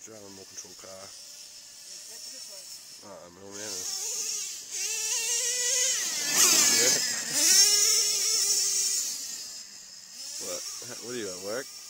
driving a remote control car. Meu menos. What are you at work?